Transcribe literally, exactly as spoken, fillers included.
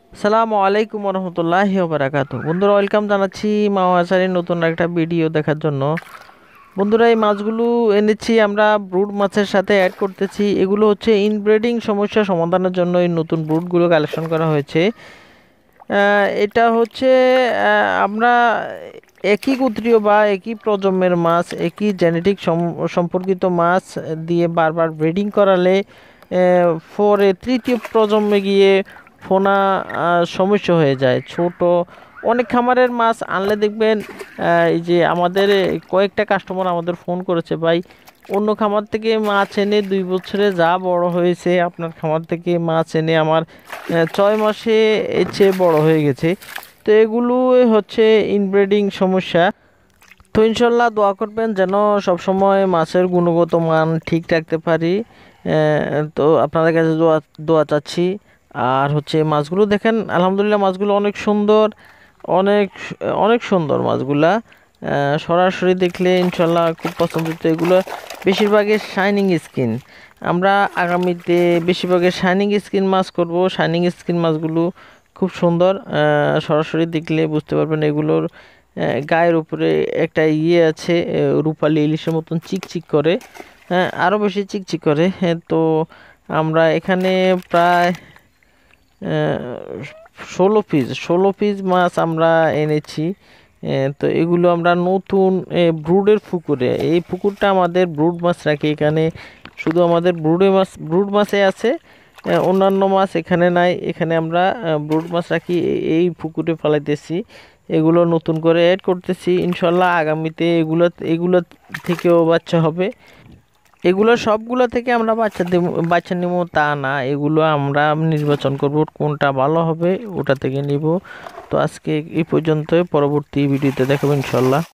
আসসালামু আলাইকুম রহমতুল্লাহি বারাকাতু। বন্ধুরা, ওয়েলকাম জানাচ্ছি মাওয়া আচারের নতুন একটা ভিডিও দেখার জন্য। বন্ধুরা, এই মাছগুলো এনেছি আমরা ব্রুড মাছের সাথে অ্যাড করতেছি। এগুলো হচ্ছে ইনব্রিডিং সমস্যা সমাধানের জন্য এই নতুন ব্রুডগুলো কালেকশন করা হয়েছে। আহ, এটা হচ্ছে আহ, আমরা একই গোত্রীয় বা একই প্রজন্মের মাছ, একই জেনেটিক সম্পর্কিত মাছ দিয়ে বারবার ব্রিডিং করালে পরে তৃতীয় প্রজন্মে গিয়ে ফোনা আহ, সমস্যা হয়ে যায়। ছোট অনেক খামারের মাছ আনলে দেখবেন আহ, এই যে আমাদের কয়েকটা কাস্টমার আমাদের ফোন করেছে, ভাই অন্য খামার থেকে মাছ এনে দুই বছরে যা বড় হয়েছে আপনার খামার থেকে মাছ এনে আমার আহ, ছয় মাসে এর চেয়ে বড় হয়ে গেছে। তো এগুলো হচ্ছে ইনব্রিডিং সমস্যা। তো ইনশাল্লাহ দোয়া করবেন যেন সবসময় মাছের গুণগত মান ঠিক রাখতে পারি। আহ, তো আপনাদের কাছে দোয়া দোয়া চাচ্ছি। আর হচ্ছে মাছগুলো দেখেন, আলহামদুলিল্লাহ মাছগুলো অনেক সুন্দর, অনেক অনেক সুন্দর মাছগুলা। আহ, সরাসরি দেখলে ইনশাল্লাহ খুব পছন্দিত এগুলো। বেশিরভাগই শাইনিং স্কিন। আমরা আগামীতে বেশিরভাগই শাইনিং স্কিন মাছ করব। শাইনিং স্কিন মাছগুলো খুব সুন্দর, আহ, সরাসরি দেখলে বুঝতে পারবেন এগুলোর আহ, গায়ের উপরে একটা ইয়ে আছে, আহ, রূপালী ইলিশের মতন চিকচিক করে। হ্যাঁ, আরও বেশি চিকচিক করে। হ্যাঁ, তো আমরা এখানে প্রায় ষোলো পিস ষোলো পিস মাছ আমরা এনেছি। এ, তো এগুলো আমরা নতুন ব্রুডের পুকুরে, এই পুকুরটা আমাদের ব্রুড মাছ রাখি এখানে। শুধু আমাদের ব্রুডে মাছ ব্রুড মাছে আছে, এ, অন্যান্য মাছ এখানে নাই। এখানে আমরা ব্রুড মাছ রাখি, এ- এই পুকুরে ফেলাইতেছি। এগুলো নতুন করে অ্যাড করতেছি, ইনশাল্লাহ আগামীতে এগুলো এগুলো থেকেও বাচ্চা হবে। এগুলো সবগুলো থেকে আমরা বাচ্চা দেব, বাচ্চা নেব তা না, এগুলো আমরা নির্বাচন করব কোনটা ভালো হবে ওটা থেকে নিব। তো আজকে এই পর্যন্ত, পরবর্তী ভিডিওতে দেখাবো ইনশাল্লাহ।